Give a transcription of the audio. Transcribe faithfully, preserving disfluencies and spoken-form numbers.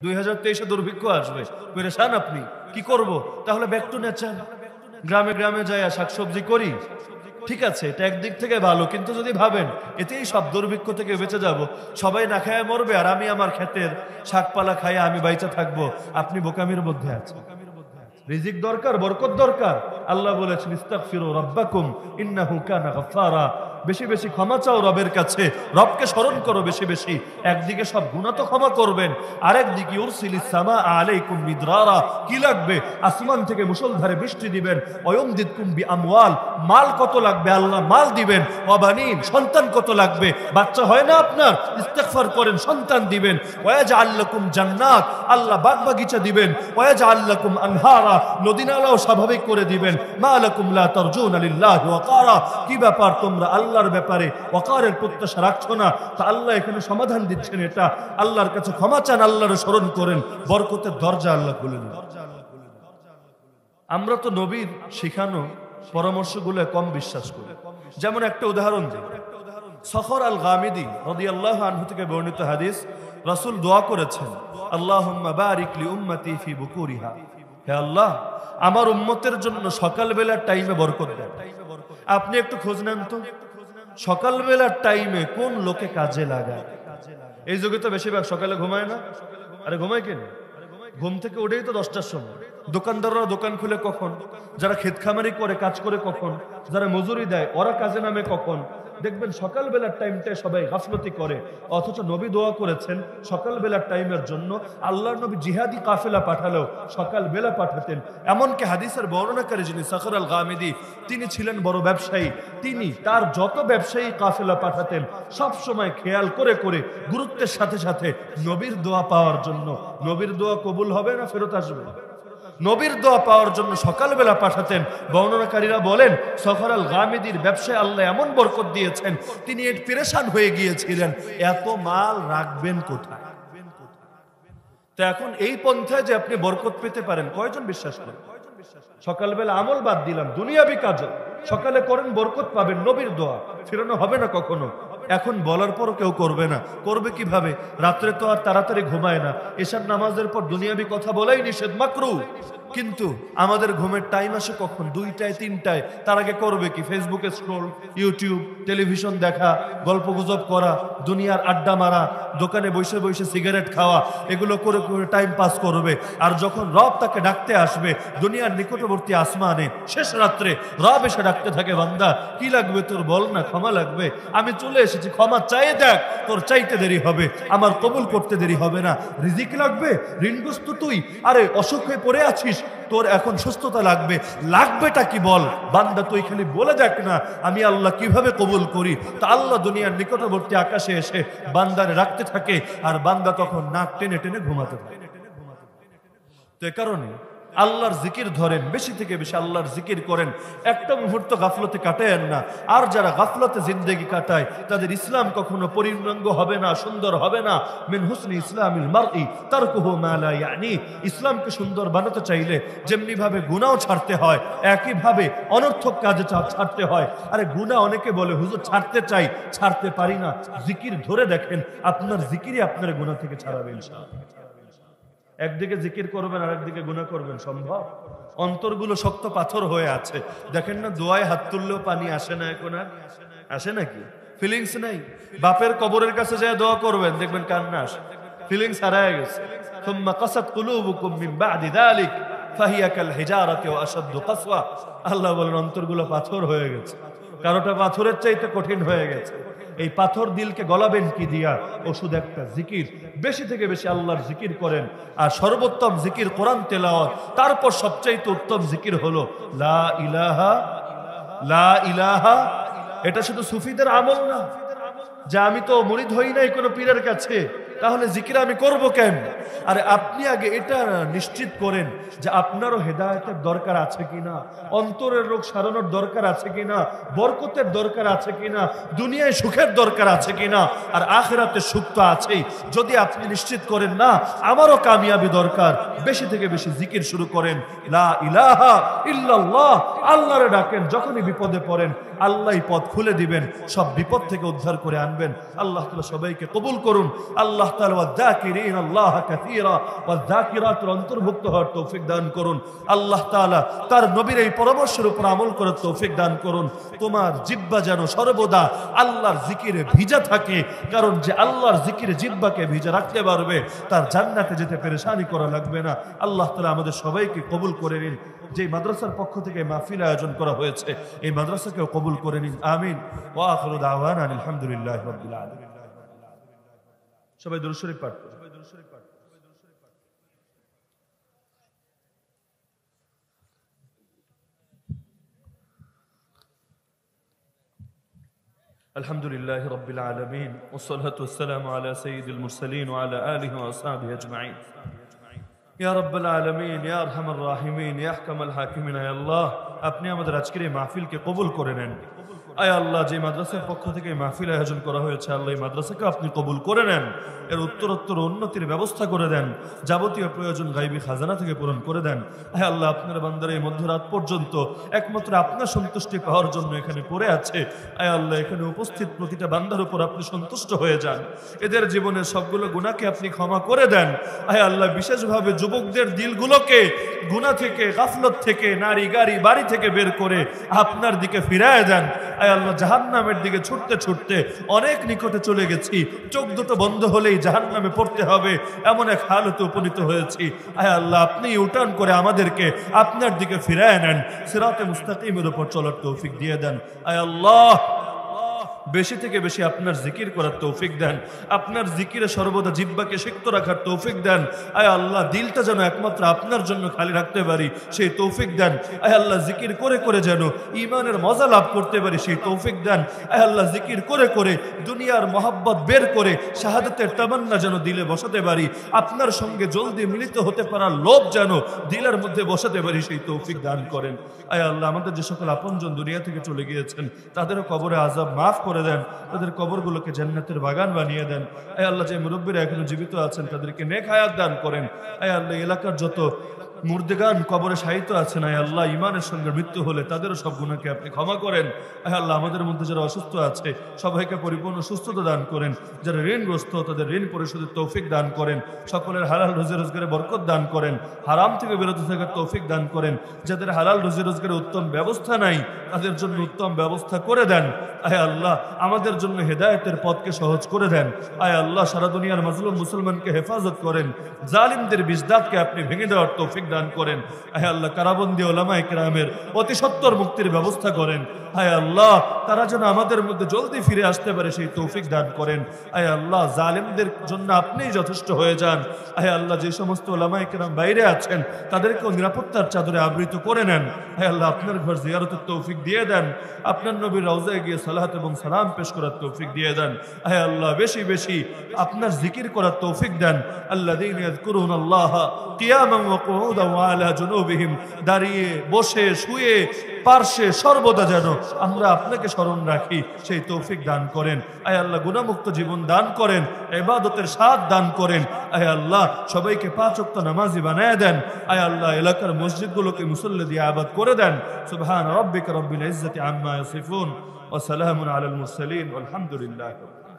দুই হাজার তেইশে দুর্ভিক্ষ আসবে, পেরেশান আপনি, কি করব? তাহলে ব্যাক টু নেচার, গ্রামে গ্রামে যাইয়া শাকসবজি করি। ঠিক আছে, এটা একদিক থেকে ভালো, কিন্তু যদি ভাবেন এতেই সব দুর্ভিক্ষ থেকে বেঁচে যাব, সবাই না খায় মরবে আর আমি আমার ক্ষেতের শাকপালা খাইয়া আমি বাইচা থাকবো, আপনি বোকামির মধ্যে আছেন। রিজিক দরকার, বরকত দরকার। আল্লাহ বলেছেন ইস্তাগফিরু রাব্বাকুম ইন্নাহু কানা গাফফারা, বেশি বেশি ক্ষমা চাও রবের কাছে, রবকে স্মরণ করো বেশি বেশি। একদিকে সব গুনাহ তো ক্ষমা করবেন, আরেকদিকে ইউরসিলিস সামা আলাইকুম মিদরারা, কি লাগবে? আসমান থেকে মুষলধারে বৃষ্টি দিবেন। ওয়ায়ুমদিদকুম বিআমওয়াল, মাল কত লাগবে? আল্লাহ মাল দিবেন। ওয়াবানিন, সন্তান কত লাগবে? বাচ্চা হয় না আপনার, ইস্তিগফার করেন, সন্তান দিবেন। ওয়ায়াজআল লাকুম জান্নাত, আল্লাহ বাগবাগিচা দিবেন। ওয়ায়াজআল লাকুম আনহারা, নদী নালাও স্বাভাবিক করে দিবেন। মা লাকুম লা তারজুনা লিল্লাহি ওয়াকারা, কি ব্যাপার তোমরা আল্লাহর ব্যাপারে ওয়াকারের প্রত্যাশা রাখছো না? তা আল্লাহ এখানে সমাধান দিচ্ছেন, এটা আল্লাহর কাছে ক্ষমা চান, আল্লাহর স্মরণ করেন, বরকতের দরজা আল্লাহ খুলে দেন। আমরা তো নবীর শিখানো পরামর্শগুলো কম বিশ্বাস করি। যেমন একটা উদাহরণ দিই, সখর আল গামিদি রাদিয়াল্লাহু আনহু থেকে বর্ণিত হাদিস, রাসূল দোয়া করেছেন, আল্লাহুম্মা বারিক লি উম্মতি ফি বুকুরিহা, হে আল্লাহ আমার উম্মতের জন্য সকালবেলার টাইমে বরকত দেন। আপনি একটু খোঁজ নেন তো, সকালবেলার টাইমে কোন লোকে কাজে লাগায়? এই যুগে তো বেশিরভাগ সকালে ঘুমায় না। আরে ঘুমায় কেন? ঘুম থেকে উঠেই তো দশটার সময়। দোকানদাররা দোকান খুলে কখন, যারা ক্ষেত খামারি করে কাজ করে কখন, যারা মজুরি দেয় ওরা কাজে নামে কখন। দেখবেন সকালবেলার টাইমটায় সবাই গাফলতি করে, অথচ নবী দোয়া করেছেন সকালবেলার টাইমের জন্য। আল্লাহর নবী জিহাদি কাফেলা পাঠালেও সকালবেলা পাঠাতেন। এমনকি হাদিসের বর্ণনাকারী যিনি সখর আল গামিদি, তিনি ছিলেন বড় ব্যবসায়ী। তিনি তার যত ব্যবসায়ী কাফেলা পাঠাতেন সব সময় খেয়াল করে করে গুরুত্বের সাথে সাথে নবীর দোয়া পাওয়ার জন্য। নবীর দোয়া কবুল হবে না ফেরত আসবে? নবীর দোয়া পাওয়ার জন্য সকালবেলা পাঠাতেন। বর্ণনাকারীরা বলেন সখর আল গামিদির ব্যবসায় আল্লাহ এমন বরকত দিয়েছেন, তিনি এর পেরেশান হয়ে গিয়েছিলেন, এত মাল রাখবেন কোথায়? তো এখন এই পন্থায় যে আপনি বরকত পেতে পারেন, কয়জন বিশ্বাস করেন? সকালবেলা আমল বাদ দিলাম, দুনিয়াবি কাজ সকালে করেন, বরকত পাবেন। নবীর দোয়া ফিরানো হবে না কখনো। এখন বলার পরও কেউ করবে না, করবে কিভাবে? রাত্রে তো আর তাড়াতাড়ি ঘুমায় না, এশার নামাজের পর দুনিয়াবি কথা বলাই নিষেধ, মাকরু। কিন্তু আমাদের ঘুমের টাইম আসে কখন? দুইটায় তিনটায়। তার আগে করবে কি? ফেসবুকে স্ক্রোল, ইউটিউব, টেলিভিশন দেখা, গল্প গুজব করা, দুনিয়ার আড্ডা মারা, দোকানে বসে বসে সিগারেট খাওয়া, এগুলো করে করে টাইম পাস করবে। আর যখন রব তাকে ডাকতে আসবে দুনিয়ার নিকটবর্তী আসমানে শেষ রাত্রে, রব এসে ডাকতে থাকে, বান্দা কি লাগবে তোর, বল না, ক্ষমা লাগবে, আমি চলে এসেছি, ক্ষমা চাইয়ে দেখ, তোর চাইতে দেরি হবে, আমার কবুল করতে দেরি হবে না। রিজিক লাগবে, ঋণগ্রস্ত তুই, আরে অসুখ হয়ে পড়ে আছিস, তোর এখন সুস্থতা লাগবে, লাগবেটা কি বল, বান্দা তুই খালি বলে দেখ না, আমি আল্লাহ কিভাবে কবুল করি। তা আল্লাহ দুনিয়ার নিকটবর্তী আকাশে এসে বান্দারে রাখতে থাকে, আর বান্দা তখন নাক টেনে টেনে ঘুমাতে থাকে। তো এ কারণে আল্লাহর জিকির ধরেন, বেশি থেকে বেশি আল্লাহর জিকির করেন, একটা মুহূর্ত গাফলতে কাটায়েন না। আর যারা গাফলতে জিন্দেগি কাটায় তাদের ইসলাম কখনো পরিপূর্ণ হবে না, সুন্দর হবে না। মিন হুসনি ইসলামিল মারই তারকুহু মা লা ইয়ানি, ইসলামকে সুন্দর বানাতে চাইলে যেমনি ভাবে গুনাহ ছাড়তে হয়, একই ভাবে অনর্থক কাজে ছাড়তে হয়। আরে গুনাহ অনেকে বলে হুজুর ছাড়তে চাই, ছাড়তে পারি না। জিকির ধরে দেখেন, আপনার জিকিরই আপনার গুনাহ থেকে ছাড়াবে ইনশাআল্লাহ। একদিকে জিকির করবেন আর একদিকে গুনাহ করবেন, সম্ভব? অন্তরগুলো শক্ত পাথর হয়ে আছে। দেখেন না দোয়ায় হাত তুললেও পানি আসে না, এখন আর আসে নাকি? ফিলিংস নাই। বাপের কবরের কাছে যায় দোয়া করবেন, দেখবেন কান্না আসে, ফিলিংস হারায় গেছে। সুম্মা কাসাত কুলুবুকুম মিন বাদি যালিক ফাহিয়া কাল হিজারাতি ওয়া আশাদ্দু কাসওয়া, আল্লাহ বলেন অন্তরগুলো পাথর হয়ে গেছে, কারোটা পাথরের চাইতে কঠিন হয়ে গেছে। এই পাথর দিলকে গলাবেন কি দিয়া? ওষুধ একটা, জিকির। বেশি থেকে বেশি আল্লাহর জিকির করেন। আর সর্বোত্তম জিকির কোরআন তেলাওয়াত, তারপর সবচাইতে উত্তম জিকির হলো লা ইলাহা লা ইলাহা। এটা শুধু সুফিদের আমল না যে আমি তো মুরিদ হই নাই কোনো পীরের কাছে, তাহলে জিকির আমি করব কেন? আরে আপনি আগে এটা নিশ্চিত করেন যে আপনারও হেদায়েতের দরকার আছে কিনা, অন্তরের রোগ সারানোর দরকার আছে কিনা, বরকতের দরকার আছে কিনা, দুনিয়ায় সুখের দরকার আছে কিনা, আর আখিরাতে সুখ তো আছেই। যদি আপনি নিশ্চিত করেন না আমারও কামিয়াবি দরকার, বেশি থেকে বেশি জিকির শুরু করেন, লা ইলাহা ইল্লাল্লাহ। আল্লাহরে ডাকেন, যখনই বিপদে পড়েন আল্লাহই পথ খুলে দিবেন, সব বিপদ থেকে উদ্ধার করে আনবেন। আল্লাহ তাআলা সবাইকে কবুল করুন। আল্লাহ তাআলা ওয়াযাকিরিন আল্লাহ কাসীরা ওয়াযাকিরাতের অন্তর্ভুক্ত হওয়ার তৌফিক দান করুন। আল্লাহ তাআলা তার নবীর এই পরামর্শের উপর আমল করার তৌফিক দান করুন। তোমার জিহ্বা যেন সর্বদা আল্লাহর জিকিরে ভিজা থাকে, কারণ যে আল্লাহর জিকিরে জিহ্বাকে ভিজা রাখতে পারবে তার জান্নাতে যেতে পেরেশানি করা লাগবে না। আল্লাহ তাআলা আমাদের সবাইকে কবুল করে নিন। যে মাদ্রাসার পক্ষ থেকে মাহফিল আয়োজন করা হয়েছে এই মাদ্রাসাকেও কবুল করে নিন, আমিন। ওয়া আখিরু দাওয়ানা আলহামদুলিল্লাহি রাব্বিল আলামিন। সবাই দুরূদ শরীফ পাঠ করুন। আলহামদুলিল্লাহি রাব্বিল আলামিন ওয়াসসালাতু ওয়াসসালামু আলা সাইয়্যিদিল মুরসালিন ওয়া আলা আলিহি ওয়া আসহাবিহি আজমাইন। ইয়া রাব্বাল আলামিন, ইয়া আরহামার রাহিমিন, ইয়া আহকামাল হাকিমিন, ইয়া আল্লাহ আপনি আমাদের আজকের এই মাহফিলকে কবুল করে নেন। আয় আল্লাহ, যে মাদ্রাসার পক্ষ থেকে মাহফিল আয়োজন করা হয়েছে আল্লাহ এই মাদ্রাসাকে আপনি কবুল করে নেন, এর উত্তরোত্তর উন্নতির ব্যবস্থা করে দেন, যাবতীয় প্রয়োজন গায়বী খাজানা থেকে পূরণ করে দেন। আয় আল্লাহ, আপনার বান্দার এই মধ্যরাত পর্যন্ত একমাত্র আপনার সন্তুষ্টি পাওয়ার জন্য এখানে পড়ে আছে। আয় আল্লাহ, এখানে উপস্থিত প্রতিটা বান্দার উপর আপনি সন্তুষ্ট হয়ে যান, এদের জীবনের সবগুলো গুনাহকে আপনি ক্ষমা করে দেন। আয় আল্লাহ, বিশেষভাবে যুবকদের দিলগুলোকে গুনাহ থেকে, গাফলত থেকে, নারী গাড়ি বাড়ি থেকে বের করে আপনার দিকে ফিরায় দেন। আয় আল্লাহ, জাহান্নামের দিকে ছুটতে ছুটতে অনেক নিকটে চলে গেছি, চোখ দুটো বন্ধ হলেই জাহান্নামে পড়তে হবে এমন এক হালতে উপনীত হয়েছি। আয় আল্লাহ, আপনি উঠান করে আমাদেরকে আপনার দিকে ফিরায় নেন, সিরাতে মুস্তাকিমের উপর চলার তৌফিক দিয়ে দেন। আয় আল্লাহ, বেশি থেকে বেশি আপনার জিকির করার তৌফিক দেন, আপনার জিকিরে সর্বদা জিহ্বাকে সিক্ত রাখার তৌফিক দেন। আয় আল্লাহ, দিলটা যেন একমাত্র আপনার জন্য খালি রাখতে পারি সেই তৌফিক দেন। আয় আল্লাহ, জিকির করে করে যেন ঈমানের মজা লাভ করতে পারি সেই তৌফিক দেন। আয় আল্লাহ, জিকির করে করে দুনিয়ার মহব্বত বের করে শাহাদাতের তামান্না যেন দিলে বসাতে পারি, আপনার সঙ্গে জলদি মিলিত হতে পারার লোভ যেন দিলের মধ্যে বসাতে পারি সেই তৌফিক দান করেন। আয় আল্লাহ, আমাদের যে সকল আপনজন দুনিয়া থেকে চলে গিয়েছেন তাদেরও কবরে আযাব মাফ করে দেন, তাদের কবরগুলোকে জান্নাতের বাগান বানিয়ে দেন। আয় আল্লাহ, যে মুরব্বীরা এখনো জীবিত আছেন তাদেরকে নেক হায়াত দান করেন। আয় আল্লাহ, এলাকার যত মুর্দেগান কবরে শায়িত আছেন আয় আল্লাহ, ইমানের সঙ্গে মৃত্যু হলে তাদেরও সব গুনাহকে আপনি ক্ষমা করেন। আয় আল্লাহ, আমাদের মধ্যে যারা অসুস্থ আছে সবাইকে পরিপূর্ণ সুস্থতা দান করেন, যারা ঋণগ্রস্ত তাদের ঋণ পরিশোধের তৌফিক দান করেন, সকলের হালাল রুজি রোজগারে বরকত দান করেন, হারাম থেকে বিরত থাকার তৌফিক দান করেন, যাদের হালাল রুজি রোজগারের উত্তম ব্যবস্থা নাই তাদের জন্য উত্তম ব্যবস্থা করে দেন। আয় আল্লাহ, আমাদের জন্য হেদায়েতের পথকে সহজ করে দেন। আয় আল্লাহ, সারা দুনিয়ার মাজলুম মুসলমানকে হেফাজত করেন, জালিমদের বিজদাতকে আপনি ভেঙে দেওয়ার তৌফিক দান করেন। আয় আল্লাহ, কারাবন্দী উলামায়ে কেরামের অতি সত্বর মুক্তির ব্যবস্থা করেন। আয় আল্লাহ, তারা যেন আমাদের মধ্যে জলদি ফিরে আসতে পারে সেই তৌফিক দান করেন। আয় আল্লাহ, জালিমদের জন্য আপনিই যথেষ্ট হয়ে যান। আয় আল্লাহ, যে সমস্ত উলামায়ে কেরাম বাইরে আছেন তাদেরকেও নিরাপত্তার চাদরে আবৃত করে নেন। আয় আল্লাহ, আপনার ঘর জিয়ারতের তৌফিক দিয়ে দেন, আপনার নবীর রওজায় গিয়ে সালাত এবং সালাম পেশ করার তৌফিক দিয়ে দেন। আয় আল্লাহ, বেশি বেশি আপনার জিকির করার তৌফিক দেন। আল্লাযীনা ইয়াযকুরুনাল্লাহ কিয়ামান ওয়া কুউদান ওয়া আলা জুনুবিহিম, দাঁড়িয়ে বসে শুয়ে পার্শ্বে সর্বদা যেন আমরা আপনাকে স্মরণ রাখি সেই তৌফিক দান করেন। আয় আল্লাহ, গুনাহমুক্ত জীবন দান করেন, ইবাদতের স্বাদ দান করেন। আয় আল্লাহ, সবাইকে পাঁচ ওয়াক্ত নামাজি বানায় দেন। আয় আল্লাহ, এলাকার মসজিদগুলোকে মুসল্লি দিয়ে আবাদ করে দেন। সুবহান রাব্বিকা রাব্বিল ইজ্জাতি আম্মা ইয়াসিফুন ওয়া সালামুন আলাল মুরসালিন ওয়ালহামদুলিল্লাহ।